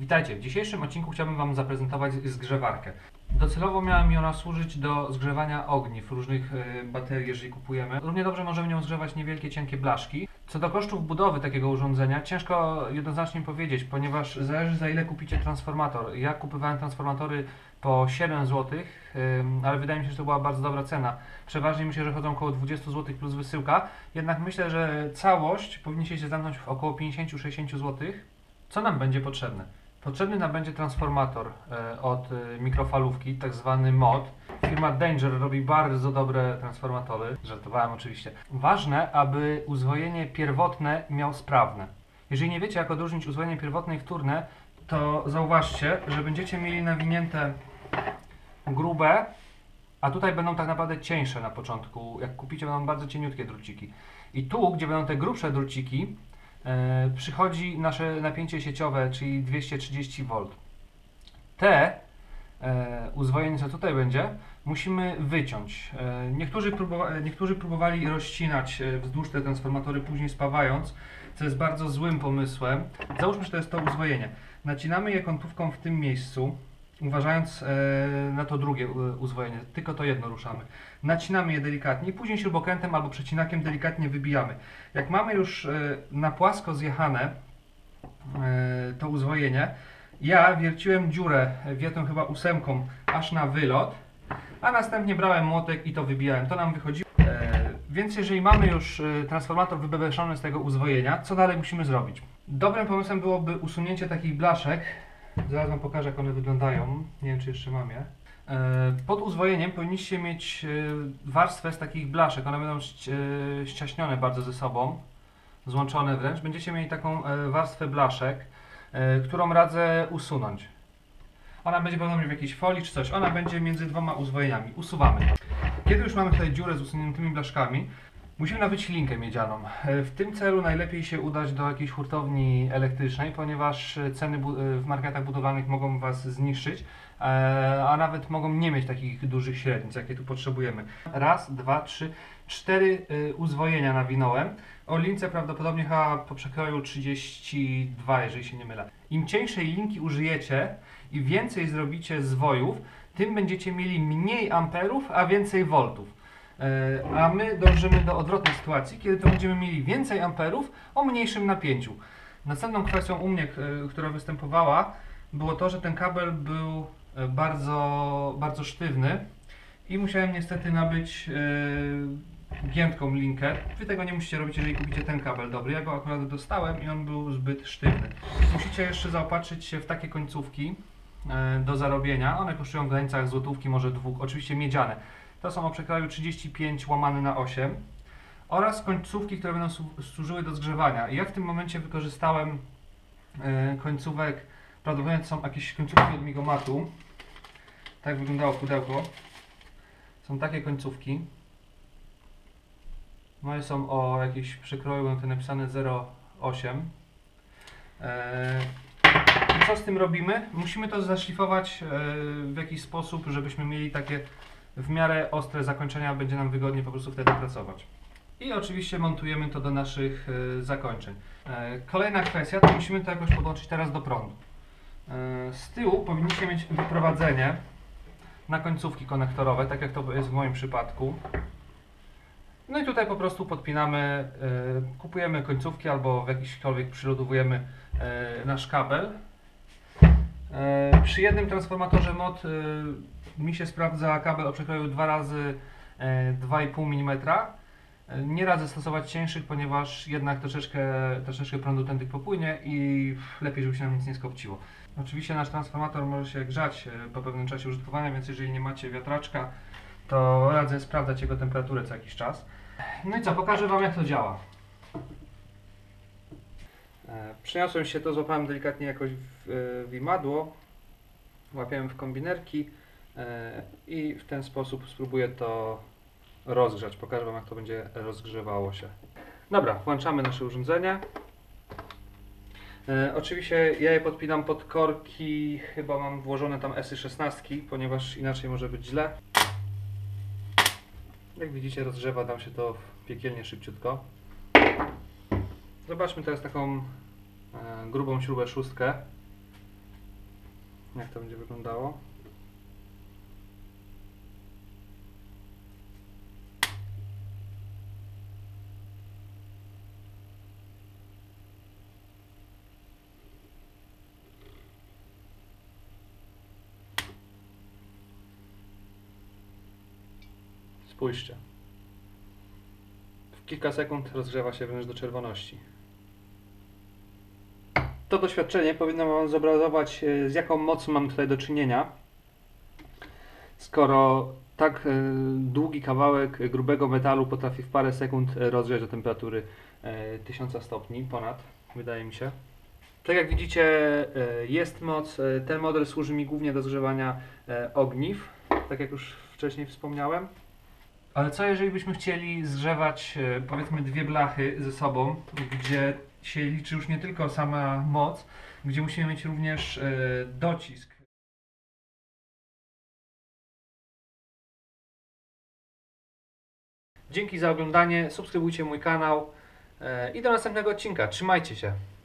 Witajcie, w dzisiejszym odcinku chciałbym Wam zaprezentować zgrzewarkę. Docelowo miała mi ona służyć do zgrzewania ogniw różnych baterii, jeżeli kupujemy. Równie dobrze możemy nią zgrzewać niewielkie, cienkie blaszki. Co do kosztów budowy takiego urządzenia, ciężko jednoznacznie powiedzieć, ponieważ zależy za ile kupicie transformator. Ja kupowałem transformatory po 7 zł, ale wydaje mi się, że to była bardzo dobra cena. Przeważnie myślę, że chodzą około 20 zł plus wysyłka, jednak myślę, że całość powinniście się zamknąć w około 50-60 zł. Co nam będzie potrzebne? Potrzebny nam będzie transformator od mikrofalówki, tak zwany mod. Firma Danger robi bardzo dobre transformatory, żartowałem oczywiście. Ważne, aby uzwojenie pierwotne miał sprawne. Jeżeli nie wiecie, jak odróżnić uzwojenie pierwotne i wtórne, to zauważcie, że będziecie mieli nawinięte grube, a tutaj będą tak naprawdę cieńsze na początku. Jak kupicie, będą bardzo cieniutkie druciki. I tu, gdzie będą te grubsze druciki, przychodzi nasze napięcie sieciowe, czyli 230 V. Te uzwojenie, co tutaj będzie, musimy wyciąć. Niektórzy próbowali rozcinać wzdłuż te transformatory, później spawając, co jest bardzo złym pomysłem. Załóżmy, że to jest to uzwojenie. Nacinamy je kątówką w tym miejscu, uważając na to drugie uzwojenie, tylko to jedno ruszamy. Nacinamy je delikatnie i później śrubokrętem albo przecinakiem delikatnie wybijamy. Jak mamy już na płasko zjechane to uzwojenie, ja wierciłem dziurę, wiertą chyba 8 aż na wylot, a następnie brałem młotek i to wybijałem. To nam wychodziło. Więc jeżeli mamy już transformator wybebeszony z tego uzwojenia, co dalej musimy zrobić? Dobrym pomysłem byłoby usunięcie takich blaszek. Zaraz Wam pokażę, jak one wyglądają. Nie wiem, czy jeszcze mam je. Pod uzwojeniem powinniście mieć warstwę z takich blaszek. One będą ściaśnione bardzo ze sobą, złączone wręcz. Będziecie mieli taką warstwę blaszek, którą radzę usunąć. Ona będzie podobnie w jakiejś folii czy coś. Ona będzie między dwoma uzwojeniami. Usuwamy. Kiedy już mamy tutaj dziurę z usuniętymi blaszkami, musimy nabyć linkę miedzianą. W tym celu najlepiej się udać do jakiejś hurtowni elektrycznej, ponieważ ceny w marketach budowlanych mogą Was zniszczyć, a nawet mogą nie mieć takich dużych średnic, jakie tu potrzebujemy. Raz, dwa, trzy, 4 uzwojenia nawinąłem. O lince prawdopodobnie chyba po przekroju 32, jeżeli się nie mylę. Im cieńszej linki użyjecie i więcej zrobicie zwojów, tym będziecie mieli mniej amperów, a więcej voltów. A my dążymy do odwrotnej sytuacji, kiedy to będziemy mieli więcej amperów o mniejszym napięciu. Następną kwestią u mnie, która występowała, było to, że ten kabel był bardzo sztywny i musiałem niestety nabyć giętką linkę. Wy tego nie musicie robić, jeżeli kupicie ten kabel dobry. Ja go akurat dostałem i on był zbyt sztywny. Musicie jeszcze zaopatrzyć się w takie końcówki do zarobienia. One kosztują w granicach złotówki, może 2, oczywiście miedziane. To są o przekroju 35 łamane na 8 oraz końcówki, które będą służyły do zgrzewania. I ja w tym momencie wykorzystałem końcówek, prawdopodobnie to są jakieś końcówki od Migomatu. Tak wyglądało pudełko. Są takie końcówki. Moje są o jakieś przekroju, będą to napisane 0,8. I co z tym robimy? Musimy to zaszlifować w jakiś sposób, żebyśmy mieli takie w miarę ostre zakończenia, będzie nam wygodnie po prostu wtedy pracować. I oczywiście montujemy to do naszych zakończeń. Kolejna kwestia, to musimy to jakoś podłączyć teraz do prądu. Z tyłu powinniście mieć wyprowadzenie na końcówki konektorowe, tak jak to jest w moim przypadku. No i tutaj po prostu podpinamy, kupujemy końcówki albo w jakiśkolwiek przylodowujemy nasz kabel. Przy jednym transformatorze mod mi się sprawdza kabel o przekroju 2 razy 2,5 mm. Nie radzę stosować cieńszych, ponieważ jednak troszeczkę prądu tędy popłynie i lepiej, żeby się nam nic nie skopciło. Oczywiście nasz transformator może się grzać po pewnym czasie użytkowania, więc jeżeli nie macie wiatraczka, to radzę sprawdzać jego temperaturę co jakiś czas. No i co, pokażę Wam, jak to działa. Przeniosłem się to, złapałem delikatnie jakoś w imadło, łapiałem w kombinerki i w ten sposób spróbuję to rozgrzać. Pokażę Wam, jak to będzie rozgrzewało się. Dobra, włączamy nasze urządzenie. Oczywiście ja je podpinam pod korki, chyba mam włożone tam SY16, ponieważ inaczej może być źle. Jak widzicie, rozgrzewa nam się to piekielnie szybciutko. Zobaczmy teraz taką grubą śrubę szóstkę. jak to będzie wyglądało. Spójrzcie. W kilka sekund rozgrzewa się wręcz do czerwoności. To doświadczenie powinno Wam zobrazować, z jaką mocą mam tutaj do czynienia. Skoro tak długi kawałek grubego metalu potrafi w parę sekund rozgrzać do temperatury 1000 stopni, ponad, wydaje mi się. Tak jak widzicie, jest moc. Ten model służy mi głównie do zgrzewania ogniw, tak jak już wcześniej wspomniałem. Ale co jeżeli byśmy chcieli zgrzewać powiedzmy dwie blachy ze sobą, gdzie się liczy już nie tylko sama moc, gdzie musimy mieć również docisk. Dzięki za oglądanie, subskrybujcie mój kanał i do następnego odcinka. Trzymajcie się!